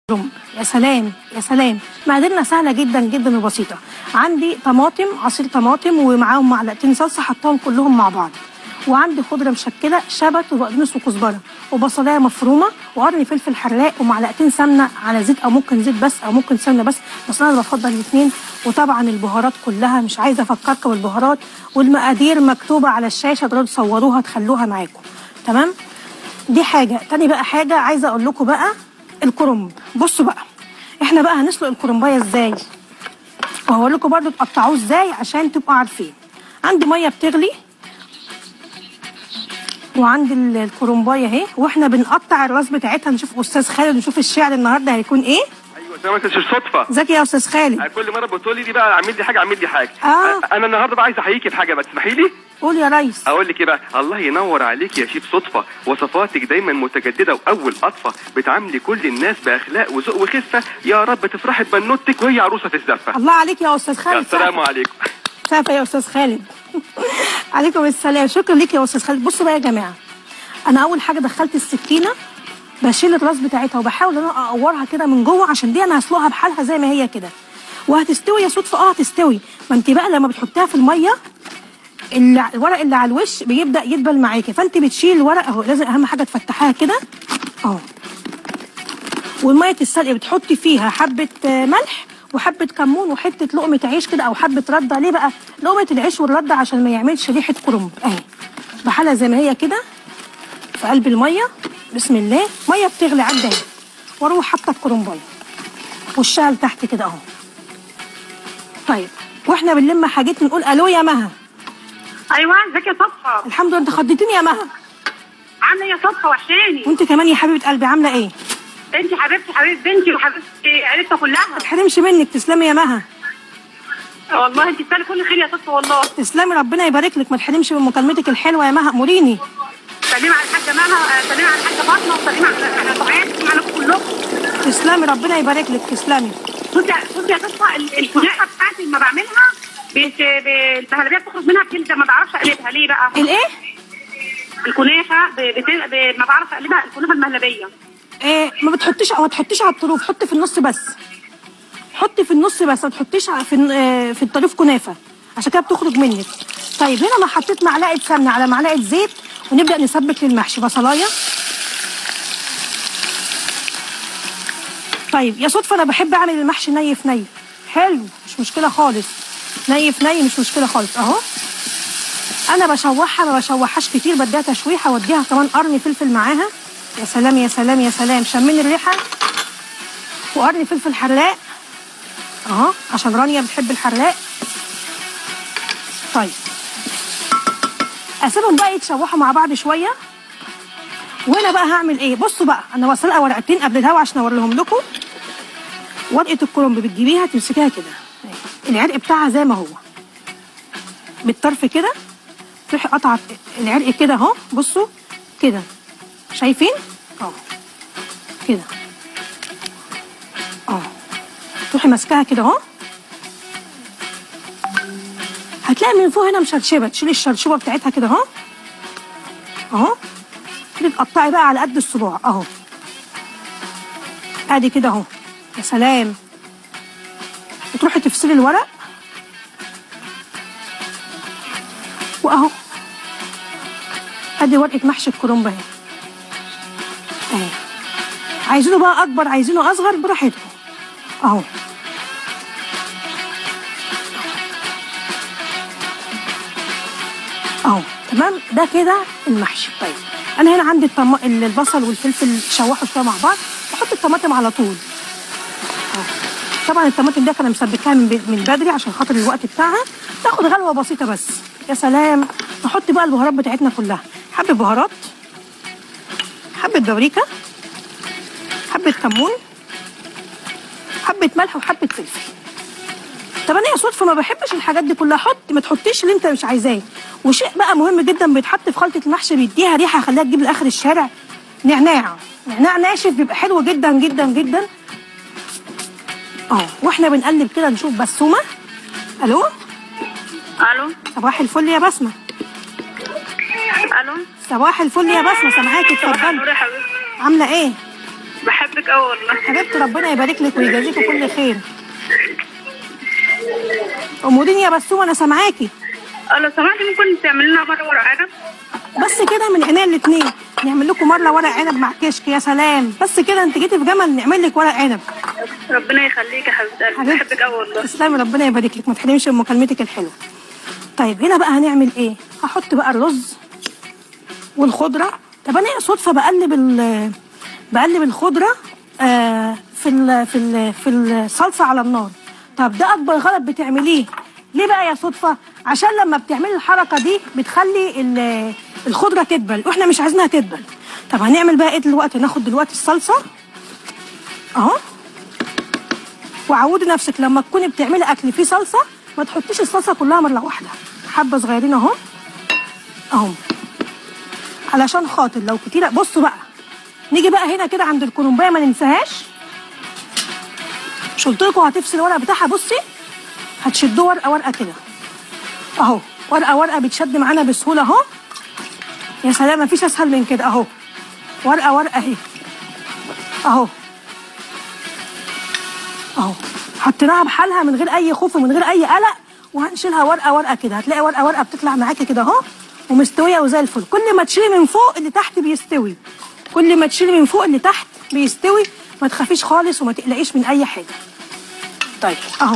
يا سلام يا سلام. مقاديرنا سهله جدا جدا وبسيطه. عندي طماطم، عصير طماطم ومعاهم معلقتين صلصه حطاهم كلهم مع بعض، وعندي خضره مشكله شبت وبقدونس وكزبره وبصلايه مفرومه وقرن فلفل حراق ومعلقتين سمنه على زيت او ممكن زيت بس او ممكن سمنه بس انا بفضل الاثنين. وطبعا البهارات كلها مش عايزه افكركم بالبهارات، والمقادير مكتوبه على الشاشه، تقدروا تصوروها تخلوها معاكم. تمام. دي حاجه. تاني بقى حاجه عايزه اقول لكم بقى الكرنب. بصوا بقى احنا بقى هنسلق الكرنبايه ازاي، وهقول لكم برده تقطعوه ازاي عشان تبقوا عارفين. عندي ميه بتغلي وعندي الكرنبايه اهي، واحنا بنقطع الراس بتاعتها. نشوف استاذ خالد، نشوف الشعر النهارده هيكون ايه. ايوه زي ما انت مش صدفه. ازيك يا استاذ خالد؟ كل مره بتقولي دي بقى اعمل لي حاجه اعمل لي حاجه. انا النهارده بقى عايز احييكي بحاجه، ما تسمحي لي؟ قول يا ريس. اقول لك ايه بقى؟ الله ينور عليك يا شيف صدفه، وصفاتك دايما متجدده واول اطفه، بتعاملي كل الناس باخلاق وذوق وخفه، يا رب تفرحي ببنوتك وهي عروسه في الزفه. الله عليك يا استاذ خالد. السلام عليكم. سافة يا استاذ خالد. عليكم السلام. شكرا ليك يا استاذ خالد. بصوا بقى يا جماعه، انا اول حاجه دخلت السكينه بشيل الراس بتاعتها وبحاول ان انا اقورها كده من جوه، عشان دي انا هسلقها بحالها زي ما هي كده وهتستوي يا صدفه. هتستوي. ما انت بقى لما بتحطيها في الميه الورق اللي على الوش بيبدا يدبل معاكي، فانت بتشيل الورق اهو. لازم اهم حاجه تفتحيها كده اهو. والميه السلق بتحطي فيها حبه ملح وحبه كمون وحته لقمه عيش كده او حبه رده. ليه بقى لقمه العيش والرده؟ عشان ما يعملش ريحه كرنب. اهي بحالها زي ما هي كده في قلب الميه. بسم الله. ميه بتغلي عندي اهي، واروح حاطه الكرنبايه وشها لتحت كده اهو. طيب واحنا بنلم حاجتنا نقول الو يا مها. ايوه ازيك يا صفحه؟ الحمد لله. انت خضتيني يا مها. عامله ايه يا صفحه؟ وحشاني. وانت كمان يا حبيبه قلبي. عامله ايه؟ انت حبيبتي حبيبه بنتي وحبيبتي عيلتنا كلها. ما تحرمش منك. تسلمي يا مها. والله انت تستاهلي كل خير يا صفحه والله. تسلمي ربنا يبارك لك. ما تحرمش من مكالمتك الحلوه يا مها. اموريني. سلمي على الحاجه مها، سلمي على الحاجه فاطمه، وسلمي على طبيعتك، سلمي عليكم كلكم. تسلمي ربنا يبارك لك. تسلمي. بصي يا صفحه الكنافه بتاعتي لما بعملها المهلبيه بتخرج منها بكلمه ما بعرفش اقلبها. ليه بقى؟ الايه؟ الكنافه ما بعرف اقلبها. الكنافه المهلبيه ايه ما بتحطيش او ما تحطيش على الطروف. حطي في النص بس. حطي في النص بس، ما تحطيش في الطريف كنافه، عشان كده بتخرج منك. طيب هنا انا حطيت معلقه سمنه على معلقه زيت، ونبدا نسبك للمحشي. بصلايه. طيب يا صدفه انا بحب اعمل المحشي ني في ني. حلو، مش مشكله خالص. ني في ني مش مشكله خالص اهو. انا بشوحها، ما بشوحهاش كتير، بديها تشويحه واديها كمان قرن فلفل معاها. يا سلام يا سلام يا سلام. شمين الريحه. وقرن فلفل حراق اهو عشان رانيا بتحب الحراق. طيب اسيبهم بقى يتشوحوا مع بعض شويه. وانا بقى هعمل ايه؟ بصوا بقى، انا وصلقه ورقتين قبل الهوا عشان اوريهم لكم. ورقه الكرنب بتجيبيها تمسكيها كده، العرق بتاعها زي ما هو بالطرف كده، تروحي قطعه العرق كده اهو. بصوا كده، شايفين اهو كده اهو. تروحي ماسكاها كده اهو. هتلاقي من فوق هنا مشرشبه، تشيلي الشرشوبه بتاعتها كده اهو اهو. كده تقطعي بقى على قد الصباع اهو. ادي كده اهو. يا سلام. وتروحي تفصلي الورق واهو. ادي ورقه محشي الكرنب اهي. اهي. عايزينه بقى اكبر، عايزينه اصغر، براحتكم اهو. اهو تمام. ده كده المحشي. طيب انا هنا عندي البصل والفلفل شوحوا شويه مع بعض. بحط الطماطم على طول اهو. طبعا الطماطم دي انا مسبكاها من بدري عشان خاطر الوقت بتاعها، تاخد غلوه بسيطه بس. يا سلام. نحط بقى البهارات بتاعتنا كلها. حبه بهارات، حبه بابريكا، حبه كمون، حبه ملح وحبه فلفل. طب انا يا صدفه ما بحبش الحاجات دي كلها. ما تحطيش اللي انت مش عايزاه. وشيء بقى مهم جدا بيتحط في خلطه المحشي بيديها ريحه، خليها تجيب لاخر الشارع. نعناع ناشف بيبقى حلو جدا جدا جدا اهو. واحنا بنقلب كده نشوف بسومه. الو. الو. صباح الفل يا بسمه. الو. صباح الفل يا بسمه. سامعاكي. اتفضلي. صباح النور يا حبيبتي. عامله ايه؟ بحبك قوي والله. حبيبتي ربنا يبارك لك ويجازيكي كل خير. ام دنيا بسوم انا سامعاكي. لو سمحتي ممكن تعملي لنا مره ورق عنب؟ بس كده من عينيا الاثنين، نعمل لكم مره ورق عنب مع كشك. يا سلام، بس كده انت جيتي في جمل نعمل لك ورق عنب. ربنا يخليكي يا حبيبتي قلبي، بحبك قوي والله. تسلمي ربنا يبارك لك، ما تحرميش من مكالمتك الحلوه. طيب هنا بقى هنعمل ايه؟ هحط بقى الرز والخضره. طب انا صدفه بقلب الخضره في الصلصه على النار. طب ده اكبر غلط بتعمليه. ليه بقى يا صدفه؟ عشان لما بتعملي الحركه دي بتخلي الخضره تدبل، واحنا مش عايزينها تدبل. طب هنعمل بقى ايه دلوقتي؟ ناخد دلوقتي الصلصه اهو، وعودي نفسك لما تكوني بتعملي اكل فيه صلصه ما تحطيش الصلصه كلها مره واحده، حبه صغيرين اهو اهو، علشان خاطر لو كتيره. بصوا بقى، نيجي بقى هنا كده عند الكرنبايه ما ننساهاش. مش قلت لكم هتفصل الورق بتاعها؟ بصي هتشدوه ورقه ورقه كده اهو، ورقه ورقه بتشد معانا بسهوله اهو. يا سلام، مفيش اسهل من كده اهو، ورقه ورقه اهي اهو اهو، حطيناها بحالها من غير اي خوف ومن غير اي قلق، وهنشيلها ورقه ورقه كده. هتلاقي ورقه ورقه بتطلع معاكي كده اهو ومستويه وزي الفل. كل ما تشيلي من فوق اللي تحت بيستوي، كل ما تشيلي من فوق اللي تحت بيستوي. ما تخافيش خالص وما تقلقيش من اي حاجه. طيب اهو،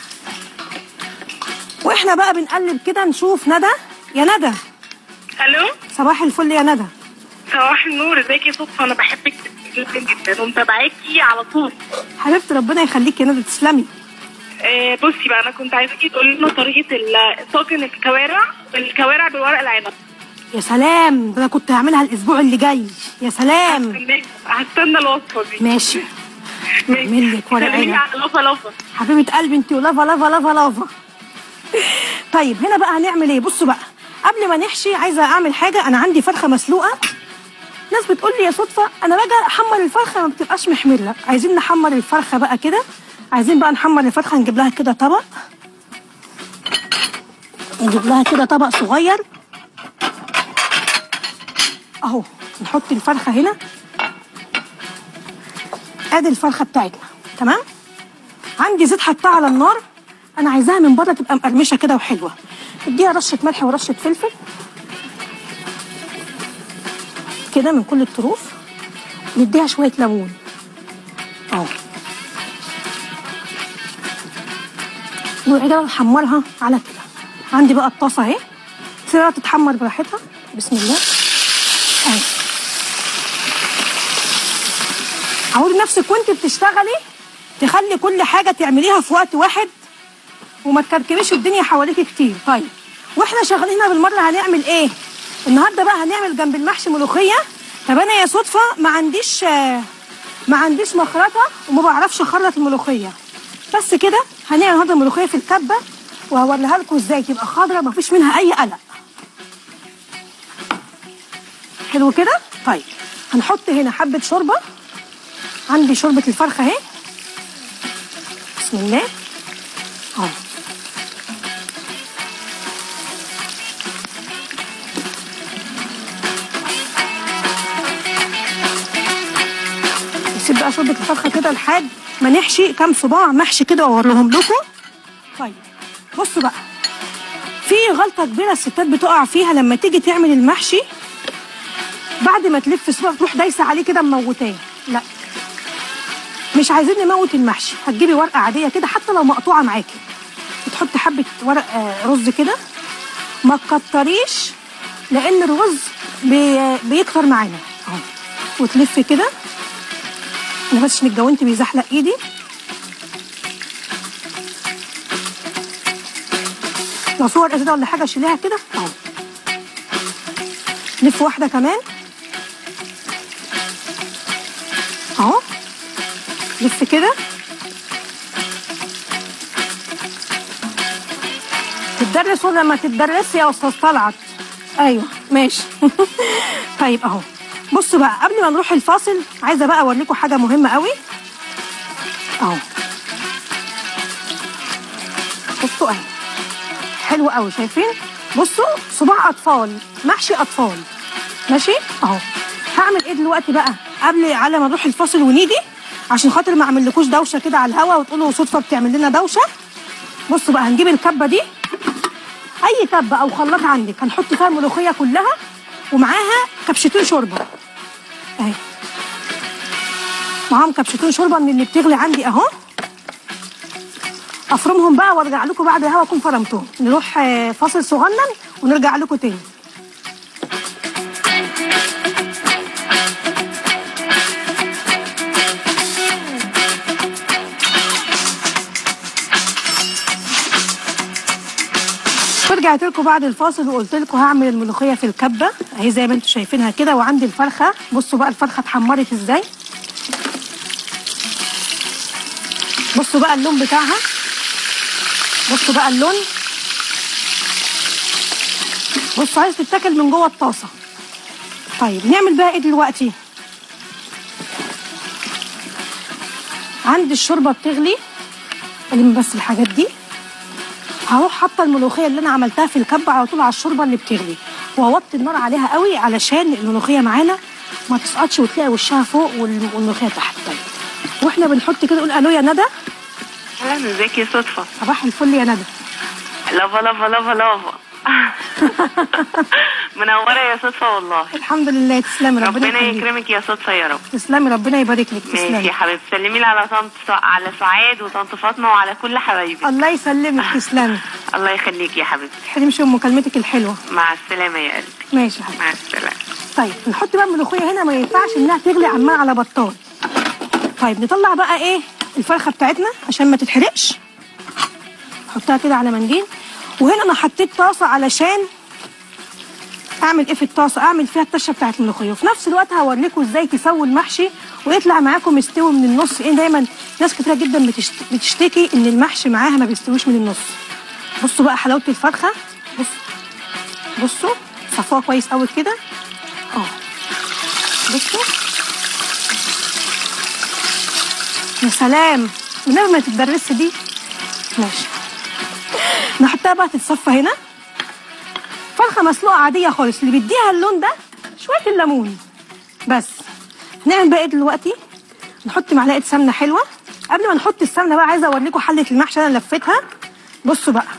واحنا بقى بنقلب كده نشوف ندى. يا ندى. الو، صباح الفل يا ندى. صباح النور، ازيك يا صدفه؟ انا بحبك جدا جدا ومتابعاكي على طول. حبيبتي ربنا يخليكي يا ندى، تسلمي. بصي بقى، انا كنت عايزاكي تقولي لنا طريقه طاجن الكوارع بالورق العنب. يا سلام، ده انا كنت هعملها الاسبوع اللي جاي. يا سلام، هستنى الوصفه دي. ماشي، اعمل لك ورق عنب. لافا لافا حبيبه قلبي انت، ولافا لافا لافا لافا. طيب هنا بقى هنعمل ايه؟ بصوا بقى، قبل ما نحشي عايزه اعمل حاجه. انا عندي فرخه مسلوقه. ناس بتقول لي يا صدفه انا باجي احمر الفرخه ما بتبقاش محمره. عايزين نحمر الفرخه بقى كده. عايزين بقى نحمر الفرخه، نجيب لها كده طبق، نجيب لها كده طبق صغير اهو. نحط الفرخه هنا، ادي الفرخه بتاعتنا تمام. عندي زيت حطها على النار، انا عايزاها من بره تبقى مقرمشه كده وحلوه. اديها رشه ملح ورشه فلفل كده من كل الطروف. نديها شويه ليمون اهو، وبعدين نحمرها على كده. عندي بقى الطاسه اهي، سيبها تتحمر براحتها. بسم الله اهي. عودي نفسك وانت بتشتغلي تخلي كل حاجه تعمليها في وقت واحد وما تكركبيش الدنيا حواليكي كتير. طيب واحنا شغالين بالمره هنعمل ايه النهارده بقى؟ هنعمل جنب المحشي ملوخيه. طب انا يا صدفه ما عنديش مخرطه وما بعرفش اخرط الملوخيه. بس كده هنعمل النهارده ملوخيه في الكبه، وهوريها لكم ازاي تبقى خضره ما فيش منها اي قلق. حلو كده. طيب هنحط هنا حبه شوربه. عندي شوربه الفرخه اهي، بسم الله اهو. نسيب بقى شوربه الفرخه كده لحد ما نحشي كام صباع محشي كده واوريهم لكم. طيب بصوا بقى، في غلطه كبيره الستات بتقع فيها لما تيجي تعمل المحشي. بعد ما تلف صباع تروح دايسه عليه كده مموتاه. لا، مش عايزين نموت المحشي. هتجيبي ورقه عاديه كده حتى لو مقطوعه معاكي، وتحطي حبه ورق رز كده. ما تكتريش لان الرز بيكتر معانا اهو. وتلفي كده. انا بس عشان الجوانتي بيزحلق ايدي. لو في ورقه كده ولا حاجه شيليها كده اهو. لف واحده كمان اهو. لف كده. تتدرس ولا ما تتدرس يا استاذ طلعت؟ ايوه ماشي. طيب اهو. بصوا بقى، قبل ما نروح الفاصل عايزه بقى اوريكم حاجه مهمه قوي اهو. بصوا اهي، حلو قوي. شايفين؟ بصوا، صباع اطفال، محشي اطفال. ماشي اهو. هعمل ايه دلوقتي بقى؟ قبل على ما نروح الفاصل ونيجي، عشان خاطر ما اعملكوش دوشه كده على الهوا وتقولوا صدفه بتعمل لنا دوشه. بصوا بقى هنجيب الكبه دي، اي كبه او خلاط عندك، هنحط فيها الملوخيه كلها ومعاها كبشتين شوربه اهي، معاهم كبشتين شوربه من اللي بتغلي عندي اهو. افرمهم بقى وارجع لكم بعد الهوا اكون فرمتهم. نروح فاصل صغنن ونرجع لكم تاني. رجعت لكم بعد الفاصل وقلت لكم هعمل الملوخيه في الكبه اهي زي ما انتم شايفينها كده، وعندي الفرخه. بصوا بقى الفرخه اتحمرت ازاي، بصوا بقى اللون بتاعها، بصوا بقى اللون، بصوا عايز تتاكل من جوه الطاسه. طيب نعمل بقى ايه دلوقتي؟ عندي الشوربه بتغلي، الم بس الحاجات دي. هروح حاطه الملوخيه اللي انا عملتها في الكبه على طول على الشوربه اللي بتغلي، واوطي النار عليها قوي علشان الملوخيه معانا ما تسقطش وتلاقي وشها فوق والملوخيه تحت. طيب واحنا بنحط كده نقول الو يا ندى. اهلا، ازيك يا صدفه؟ صباح الفل يا ندى. لافا لافا لافا لافا. منوره يا صدفه والله. الحمد لله، تسلمي ربنا يكرمك يا صدفه يا رب. تسلمي ربنا يبارك لك. تسلمي. ماشي يا حبيبتي، سلمي لي على سعاد وطنط فاطمه وعلى كل حبايبي. الله يسلمك. تسلمي. الله يخليك يا حبيبتي. تحرمش من مكالمتك الحلوه. مع السلامه يا قلبي. ماشي يا حبيبتي. مع السلامه. طيب نحط بقى الملوخيه هنا، ما ينفعش انها تغلي عمال على بطال. طيب نطلع بقى ايه الفرخه بتاعتنا عشان ما تتحرقش. نحطها كده على منديل. وهنا انا حطيت طاسه علشان اعمل ايه في الطاسه، اعمل فيها الطشه بتاعت الملوخيه، وفي نفس الوقت هوريكم ازاي تسووا المحشي ويطلع معاكم مستوي من النص. ايه دايما ناس كتيره جدا بتشتكي ان المحشي معاها ما بيستويش من النص. بصوا بقى حلاوه الفرخه، بصوا صفوها كويس قوي كده بصوا يا سلام. من غير ما تتدرسي دي. ماشي نحطها بقى تتصفى هنا. فرخه مسلوقه عاديه خالص، اللي بيديها اللون ده شويه الليمون بس. هنعمل بقى ايه دلوقتي؟ نحط معلقه سمنه حلوه. قبل ما نحط السمنه بقى عايزه اوريكم حله المحشي انا لفيتها. بصوا بقى،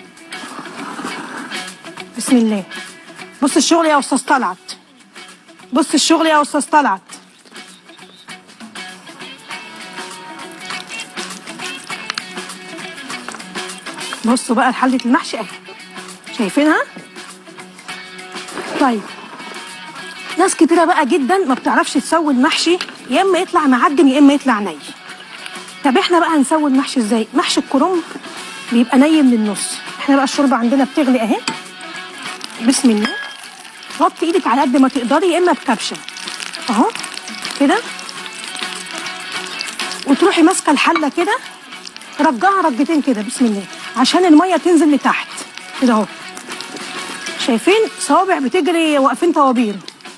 بسم الله. بص الشغل يا استاذ طلعت، بص الشغل يا استاذ طلعت. بصوا بقى حله المحشي اهي، شايفينها؟ طيب ناس كتيره بقى جدا ما بتعرفش تسوي المحشي، يا اما يطلع معجن يا اما يطلع ني. طب احنا بقى هنسوي المحشي ازاي؟ محشي الكرنب بيبقى ني من النص. احنا بقى الشوربه عندنا بتغلي اهي، بسم الله. غطي ايدك على قد ما تقدري يا اما بكبشه اهو كده، وتروحي ماسكه الحله كده رجعها رجتين كده بسم الله عشان الميه تنزل لتحت كده اهو. شايفين صوابع بتجري واقفين طوابير.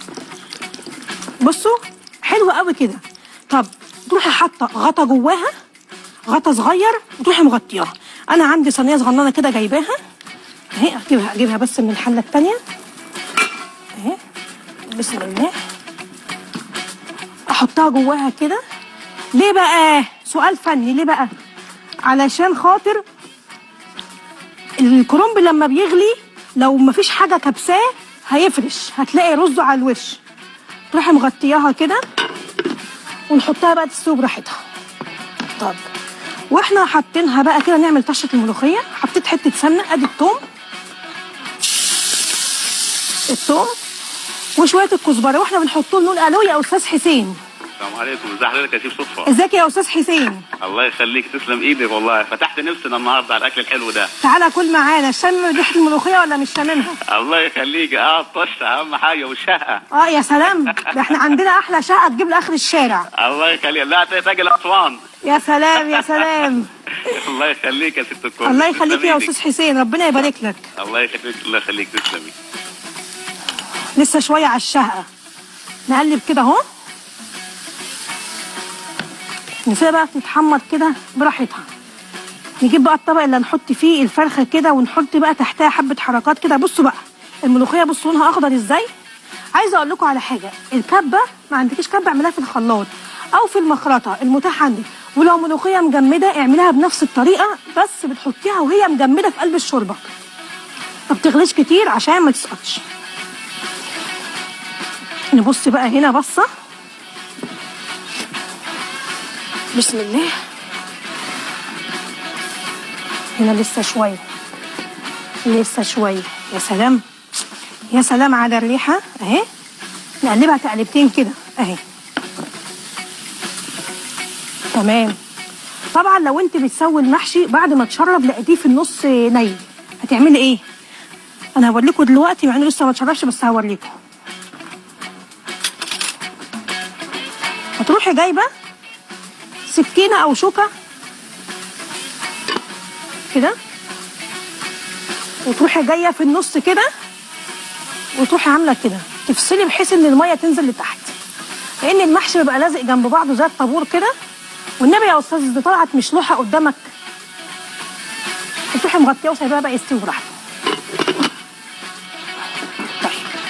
بصوا حلوه قوي كده. طب تروحي حاطه غطا جواها، غطا صغير، وتروحي مغطياها. انا عندي صينيه صغننه كده جايباها اهي، اجيبها بس من الحله الثانيه اهي بسم الله. احطها جواها كده. ليه بقى؟ سؤال فني. ليه بقى؟ علشان خاطر الكرنب لما بيغلي لو مفيش حاجه كبساه هيفرش، هتلاقي رزه على الوش. تروحي مغطياها كده ونحطها بقى تستوي براحتها. طب واحنا حاطينها بقى كده نعمل طشه الملوخيه. حطيت حته سمنه، ادي الثوم وشويه الكزبره، واحنا بنحطهم نقول الو يا استاذ حسين. السلام عليكم، ازي حضرتك يا شيف صدفه؟ ازيك يا استاذ حسين؟ الله يخليك، تسلم ايدك والله، فتحت نفسنا النهارده على الاكل الحلو ده. تعالى كل معانا. شم ريحه الملوخيه ولا مش شاممها؟ الله يخليك. الطشه اهم حاجه والشقه. يا سلام، ده احنا عندنا احلى شقه تجيب لاخر الشارع. الله يخليك. لا تاجي الاسوان. يا سلام يا سلام. الله يخليك يا ست الكل. الله يخليك يا استاذ حسين، ربنا يبارك لك. الله يخليك، الله يخليك، تسلمي. لسه شويه على الشقه، نقلب كده اهو، نسيبها بقى تتحمر كده براحتها. نجيب بقى الطبق اللي هنحط فيه الفرخه كده ونحط بقى تحتها حبه حركات كده. بصوا بقى الملوخيه، بصوا لونها اخضر ازاي، عايزه اقول لكم على حاجه، الكبه ما عندكيش كبه اعمليها في الخلاط او في المخرطه المتاح عندك، ولو ملوخيه مجمده اعمليها بنفس الطريقه، بس بتحطيها وهي مجمده في قلب الشوربه، ما بتغليش كتير عشان ما تسقطش. نبص بقى هنا بصه، بسم الله. هنا لسه شويه، لسه شويه. يا سلام يا سلام على الريحه اهي. نقلبها تقلبتين كده اهي، تمام. طبعا لو انت بتسوي المحشي بعد ما تشرب لقيتيه في النص ني، هتعملي ايه؟ انا هوريكم دلوقتي، مع انه لسه ما اتشربش بس هوريكم. هتروحي جايبه سكينه او شوكه كده، وتروحي جايه في النص كده، وتروحي عامله كده، تفصلي بحيث ان الميه تنزل لتحت، لان المحشي بيبقى لازق جنب بعضه زي الطابور كده. والنبي يا استاذ دي طلعت مشلوحه قدامك، وتروحي مغطيه وسايباها بقى يستوي براحته. طيب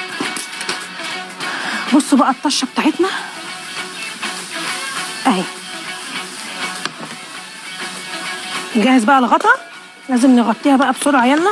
بصوا بقى الطشه بتاعتنا اهي. نجهز بقى الغطا، لازم نغطيها بقى بسرعه. يلا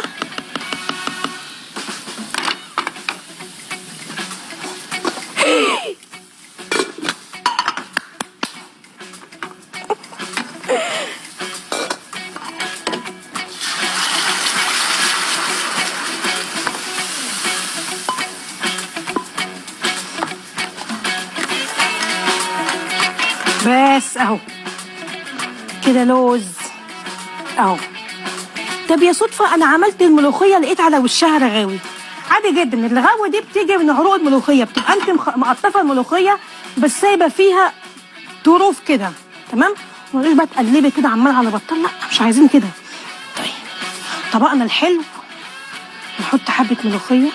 بس اهو كده لوز اهو. طب يا صدفه انا عملت الملوخيه لقيت على وشها رغاوي، عادي جدا. الرغاوي دي بتيجي من عروق الملوخيه، بتبقى انت مقطفه الملوخيه بس سايبه فيها طروف كده، تمام. مش بقى تقلبي كده عمال على بطال، لا مش عايزين كده. طيب طبقنا الحلو، نحط حبه ملوخيه.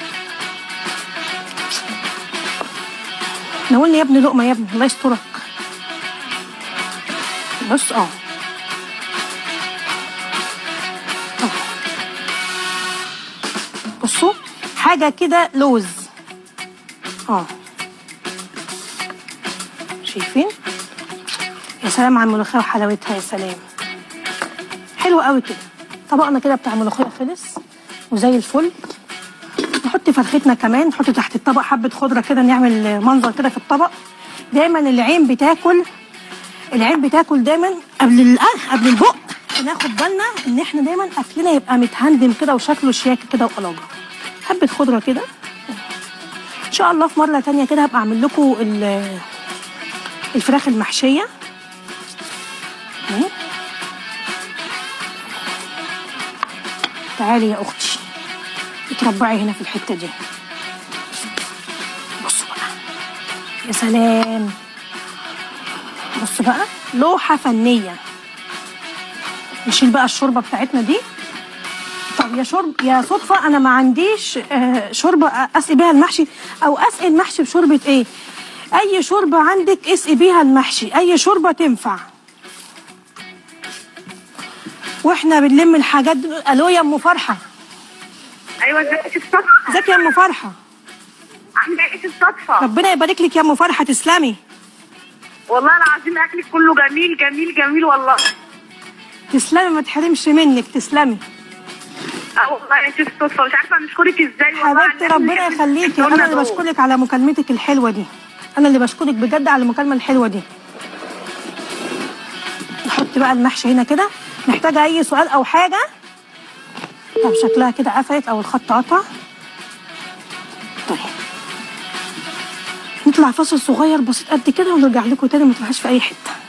ناولني يا ابني لقمه يا ابني، الله يسترك. بص بصوا حاجه كده لوز شايفين؟ يا سلام على الملوخيه وحلاوتها، يا سلام، حلوه قوي كده. طبقنا كده بتاع الملوخيه خلص وزي الفل. نحط فرختنا كمان، نحط تحت الطبق حبه خضره كده، نعمل منظر كده في الطبق. دايما العين بتاكل دايما قبل البق. ناخد بالنا ان احنا دايما اكلنا يبقى متهندم كده وشكله شياكه كده وقلاجه. حبه خضره كده. ان شاء الله في مره تانيه كده هبقى اعمل لكم الفراخ المحشيه. تعالي يا اختي اتربعي هنا في الحته دي. بصوا بقى يا سلام، بصوا بقى لوحه فنيه. نشيل بقى الشوربه بتاعتنا دي. طب يا صدفه انا ما عنديش شوربه اسقي بيها المحشي، او اسقي المحشي بشوربه ايه؟ اي شوربه عندك اسقي بيها المحشي، اي شوربه تنفع. واحنا بنلم الحاجات دي. الو يا ام فرحه. ايوه ازيك يا صدفه؟ ازيك يا ام فرحه؟ عامله ايه يا صدفه؟ ربنا يبارك لك يا ام فرحه، تسلمي. والله العظيم اكلك كله جميل جميل جميل والله. تسلمي ما تحرمش منك، تسلمي. والله يا شيخ صدفه مش عارفه نشكرك ازاي والله. حبيبتي ربنا يخليكي، انا اللي بشكرك على مكالمتك الحلوه دي، انا اللي بشكرك بجد على المكالمه الحلوه دي. نحط بقى المحشي هنا كده. محتاجه اي سؤال او حاجه؟ طب شكلها كده قفلت او الخط قطع. طيب نطلع فاصل صغير بسيط قد كده ونرجع لكم تاني، ما تروحوش في اي حته.